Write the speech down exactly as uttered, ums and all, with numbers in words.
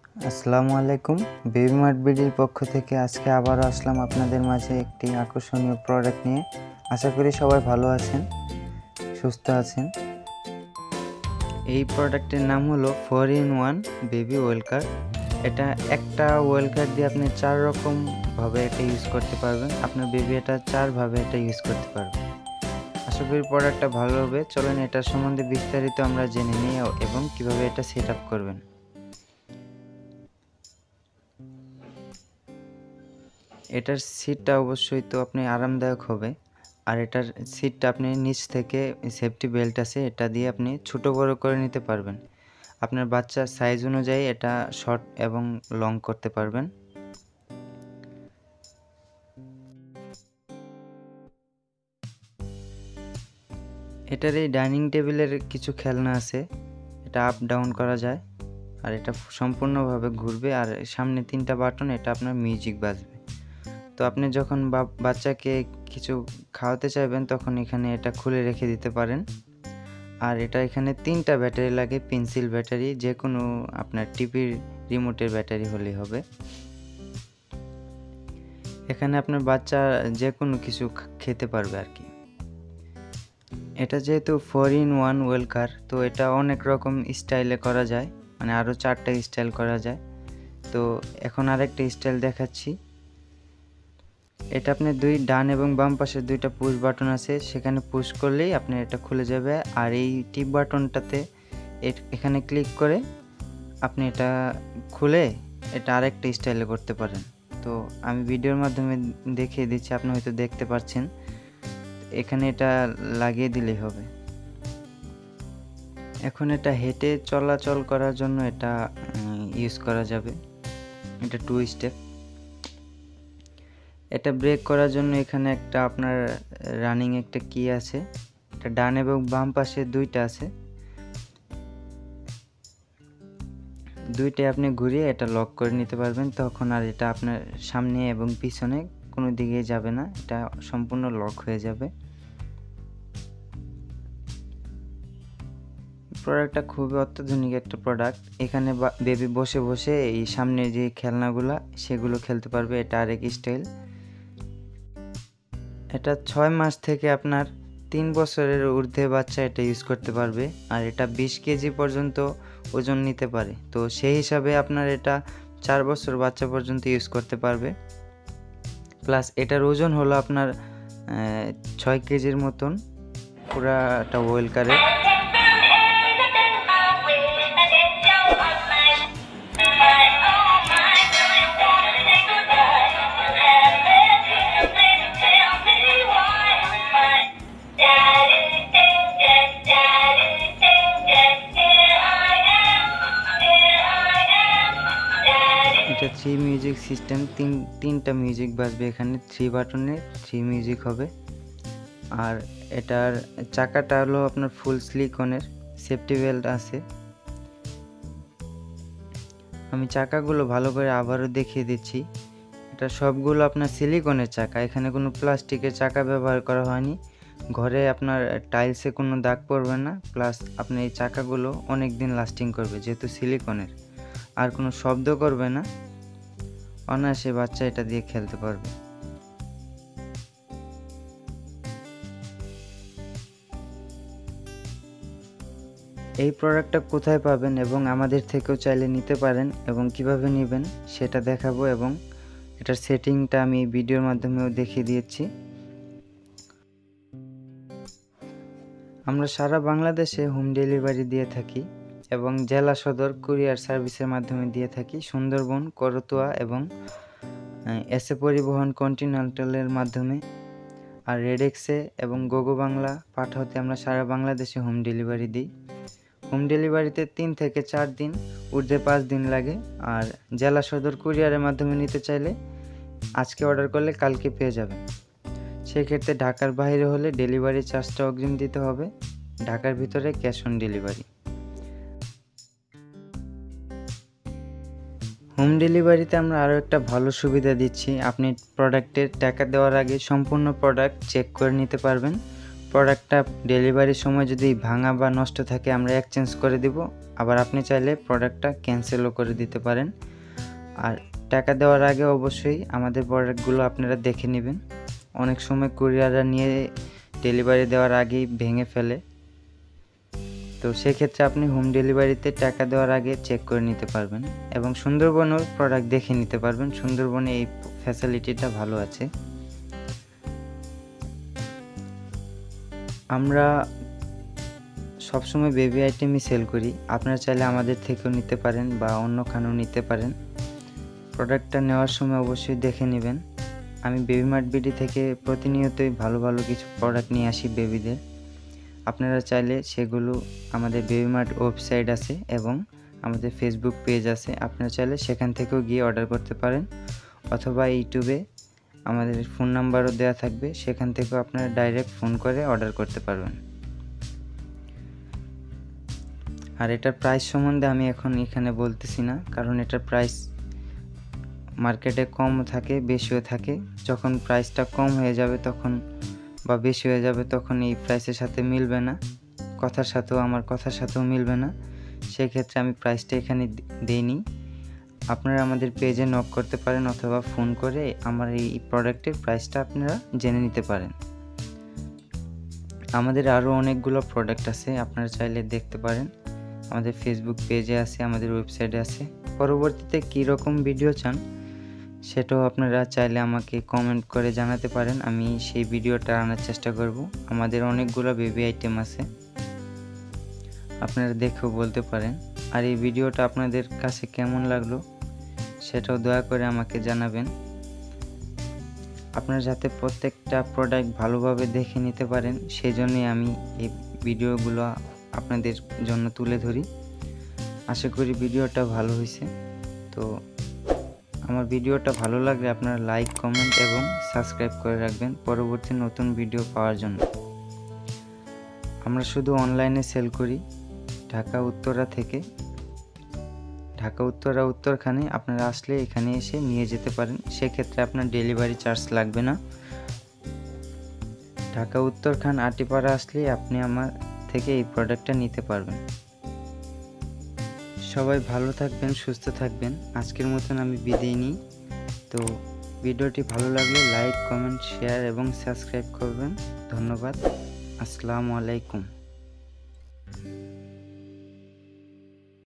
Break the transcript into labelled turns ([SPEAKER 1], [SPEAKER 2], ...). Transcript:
[SPEAKER 1] আসসালামু আলাইকুম। Baby mart বিডির পক্ষ থেকে আজকে আবারও আসলাম আপনাদের মাঝে একটি আকর্ষণীয় প্রোডাক্ট নিয়ে। আশা করি সবাই ভালো আছেন, সুস্থ আছেন। এই প্রোডাক্টের নাম হলো four in one baby walker. এটা একটা ওয়েলকার দিয়ে আপনি চার রকমভাবে এটা ইউজ করতে পারবেন। আপনার বেবি এটা চারভাবে এটা ইউজ করতে পারবেন। আশা করি প্রোডাক্টটা ভালো হবে। চলুন এটার সম্বন্ধে বিস্তারিত আমরা জেনে নিই এবং কিভাবে এটা সেট আপ করবেন। এটার সিটটা অবশ্যই তো আপনি আরামদায়ক হবে, আর এটার সিটটা আপনি নিচ থেকে সেফটি বেল্ট আছে, এটা দিয়ে আপনি ছোট বড় করে নিতে পারবেন। আপনার বাচ্চার সাইজ অনুযায়ী এটা শর্ট এবং লং করতে পারবেন। এটার এই ডাইনিং টেবিলের কিছু খেলনা আছে, এটা আপ ডাউন করা যায় আর এটা সম্পূর্ণভাবে ঘুরবে, আর সামনে তিনটা বাটন, এটা আপনার মিউজিক বাজবে। তো আপনি যখন বাচ্চাকে কিছু খাওয়াতে চাইবেন তখন এখানে এটা খুলে রেখে দিতে পারেন। আর এটা এখানে তিনটা ব্যাটারি লাগে, পেন্সিল ব্যাটারি, যে কোনো আপনার টিভির রিমোটের ব্যাটারি হলেই হবে। এখানে আপনার বাচ্চা যে কোনো কিছু খেতে পারবে আর কি। এটা যেহেতু ফোর ইন ওয়ান ওয়েলকার, তো এটা অনেক রকম স্টাইলে করা যায়, মানে আরও চারটা স্টাইল করা যায়। তো এখন আরেকটা স্টাইল দেখাচ্ছি। এটা আপনি দুই ডান এবং বাম পাশে দুইটা পুশ বাটন আছে, সেখানে পুশ করলেই আপনি এটা খুলে যাবে। আর এই টিপ বাটনটাতে এখানে ক্লিক করে আপনি এটা খুলে এটা আরেকটা স্টাইলে করতে পারেন। তো আমি ভিডিওর মাধ্যমে দেখিয়ে দিচ্ছি, আপনি হয়তো দেখতে পাচ্ছেন। এখানে এটা লাগিয়ে দিলেই হবে। এখন এটা হেঁটে চলাচল করার জন্য এটা ইউজ করা যাবে, এটা টু স্টেপ। এটা ব্রেক করার জন্য এখানে একটা আপনার রানিং একটা কি আছে, এটা ডান এবং বাম পাশে দুইটা আছে, দুইটাই আপনি ঘুরিয়ে এটা লক করে নিতে পারবেন। তখন আর এটা আপনার সামনে এবং পিছনে কোনো দিকে যাবে না, এটা সম্পূর্ণ লক হয়ে যাবে। প্রোডাক্টটা খুবই অত্যাধুনিক একটা প্রোডাক্ট। এখানে বেবি বসে বসে এই সামনে যে খেলনাগুলা সেগুলো খেলতে পারবে, এটা আরেক স্টাইল। এটা ছয় মাস থেকে আপনার তিন বছরের ঊর্ধ্বে বাচ্চা এটা ইউজ করতে পারবে, আর এটা বিশ কেজি পর্যন্ত ওজন নিতে পারে। তো সেই হিসাবে আপনার এটা চার বছর বাচ্চা পর্যন্ত ইউজ করতে পারবে। প্লাস এটার ওজন হলো আপনার ছয় কেজির মতন, পুরাটা ওয়েলকারে। এটা থ্রি মিউজিক সিস্টেম, তিন তিনটা মিউজিক বাজবে এখানে, থ্রি বাটনে থ্রি মিউজিক হবে। আর এটার চাকাটা হলো আপনার ফুল সিলিকনের, সেফটি বেল্ট আছে। আমি চাকাগুলো ভালো করে আবারও দেখিয়ে দিচ্ছি। এটা সবগুলো আপনার সিলিকনের চাকা, এখানে কোনো প্লাস্টিকের চাকা ব্যবহার করা হয়নি। ঘরে আপনার টাইলসে কোনো দাগ পড়বে না, প্লাস আপনার এই চাকাগুলো অনেক দিন লাস্টিং করবে যেহেতু সিলিকনের, আর কোনো শব্দ করবে না, অনায়াসে বাচ্চা এটা দিয়ে খেলতে পারবে। এই প্রোডাক্টটা কোথায় পাবেন এবং আমাদের থেকেও চাইলে নিতে পারেন এবং কিভাবে নেবেন সেটা দেখাবো, এবং এটার সেটিংটা আমি ভিডিওর মাধ্যমেও দেখিয়ে দিয়েছি। আমরা সারা বাংলাদেশে হোম ডেলিভারি দিয়ে থাকি এবং জেলা সদর কুরিয়ার সার্ভিসের মাধ্যমে দিয়ে থাকি। সুন্দরবন, করতোয়া এবং এসএ পরিবহন কন্টিনেন্টালের মাধ্যমে, আর রেডেক্সে এবং গোগো বাংলা পাঠাতে আমরা সারা বাংলাদেশে হোম ডেলিভারি দিই। হোম ডেলিভারিতে তিন থেকে চার দিন, ঊর্ধ্বে পাঁচ দিন লাগে। আর জেলা সদর কুরিয়ারের মাধ্যমে নিতে চাইলে আজকে অর্ডার করলে কালকে পেয়ে যাবেন। সেক্ষেত্রে ঢাকার বাইরে হলে ডেলিভারি চার্জটা অগ্রিম দিতে হবে, ঢাকার ভিতরে ক্যাশ অন ডেলিভারি। হোম ডেলিভারিতে আমরা আরও একটা ভালো সুবিধা দিচ্ছি, আপনি প্রোডাক্টের টাকা দেওয়ার আগে সম্পূর্ণ প্রোডাক্ট চেক করে নিতে পারবেন। প্রোডাক্টটা ডেলিভারির সময় যদি ভাঙা বা নষ্ট থাকে আমরা এক্সচেঞ্জ করে দিব। আবার আপনি চাইলে প্রোডাক্টটা ক্যান্সেলও করে দিতে পারেন। আর টাকা দেওয়ার আগে অবশ্যই আমাদের প্রোডাক্টগুলো আপনারা দেখে নেবেন। অনেক সময় কুরিয়াররা নিয়ে ডেলিভারি দেওয়ার আগেই ভেঙে ফেলে, তো সেক্ষেত্রে আপনি হোম ডেলিভারিতে টাকা দেওয়ার আগে চেক করে নিতে পারবেন এবং সুন্দরবনেও প্রোডাক্ট দেখে নিতে পারবেন। সুন্দরবনে এই ফ্যাসিলিটিটা ভালো আছে। আমরা সবসময় বেবি আইটেমই সেল করি, আপনারা চাইলে আমাদের থেকেও নিতে পারেন বা অন্য খানেও নিতে পারেন। প্রোডাক্টটা নেওয়ার সময় অবশ্যই দেখে নেবেন। আমি বেবি মার্ট বিডি থেকে প্রতিনিয়তই ভালো ভালো কিছু প্রোডাক্ট নিয়ে আসি বেবিদের। আপনারা চাইলে সেগুলো আমাদের বেবি মার্ট ওয়েবসাইট আছে এবং আমাদের ফেসবুক পেজ আছে, আপনারা চাইলে সেখান থেকেও গিয়ে অর্ডার করতে পারেন, অথবা ইউটিউবে আমাদের ফোন নাম্বারও দেওয়া থাকবে, সেখান থেকেও আপনারা ডাইরেক্ট ফোন করে অর্ডার করতে পারবেন। আর এটার প্রাইস সম্বন্ধে আমি এখন এখানে বলতেছি না, কারণ এটার প্রাইস মার্কেটে কম থাকে বেশিও থাকে। যখন প্রাইসটা কম হয়ে যাবে তখন বা বেশি হয়ে যাবে তখন এই প্রাইসের সাথে মিলবে না, কথার সাথেও আমার কথার সাথেও মিলবে না, সেক্ষেত্রে আমি প্রাইসটা এখানে দেইনি। আপনারা আমাদের পেজে নক করতে পারেন অথবা ফোন করে আমার এই প্রোডাক্টের প্রাইসটা আপনারা জেনে নিতে পারেন। আমাদের আরও অনেকগুলো প্রোডাক্ট আছে, আপনারা চাইলে দেখতে পারেন, আমাদের ফেসবুক পেজে আছে, আমাদের ওয়েবসাইটে আছে। পরবর্তীতে কী রকম ভিডিও চান সেটাও আপনারা চাইলে আমাকে কমেন্ট করে জানাতে পারেন, আমি সেই ভিডিওটা আনার চেষ্টা করব। আমাদের অনেকগুলো বেবি আইটেম আছে, আপনারা দেখেও বলতে পারেন। আর এই ভিডিওটা আপনাদের কাছে কেমন লাগলো সেটাও দয়া করে আমাকে জানাবেন। আপনারা যাতে প্রত্যেকটা প্রোডাক্ট ভালোভাবে দেখে নিতে পারেন সেই জন্যই আমি এই ভিডিওগুলো আপনাদের জন্য তুলে ধরি। আশা করি ভিডিওটা ভালো হয়েছে। তো আমার ভিডিওটা ভালো লাগলে আপনারা লাইক, কমেন্ট এবং সাবস্ক্রাইব করে রাখবেন পরবর্তী নতুন ভিডিও পাওয়ার জন্য। আমরা শুধু অনলাইনে সেল করি ঢাকা উত্তরা থেকে। ঢাকা উত্তরা উত্তরখানে আপনারা আসলে এখানে এসে নিয়ে যেতে পারেন, সেক্ষেত্রে আপনার ডেলিভারি চার্জ লাগবে না। ঢাকা উত্তরখান আটিপাড়া আসলে আপনি আমার থেকে এই প্রোডাক্টটা নিতে পারবেন। সবাই ভালো থাকবেন, সুস্থ থাকবেন। আজকের মতন আমি বিদায় নিই। তো ভিডিওটি ভালো লাগলে লাইক, কমেন্ট, শেয়ার এবং সাবস্ক্রাইব করবেন। ধন্যবাদ। আসসালামু আলাইকুম।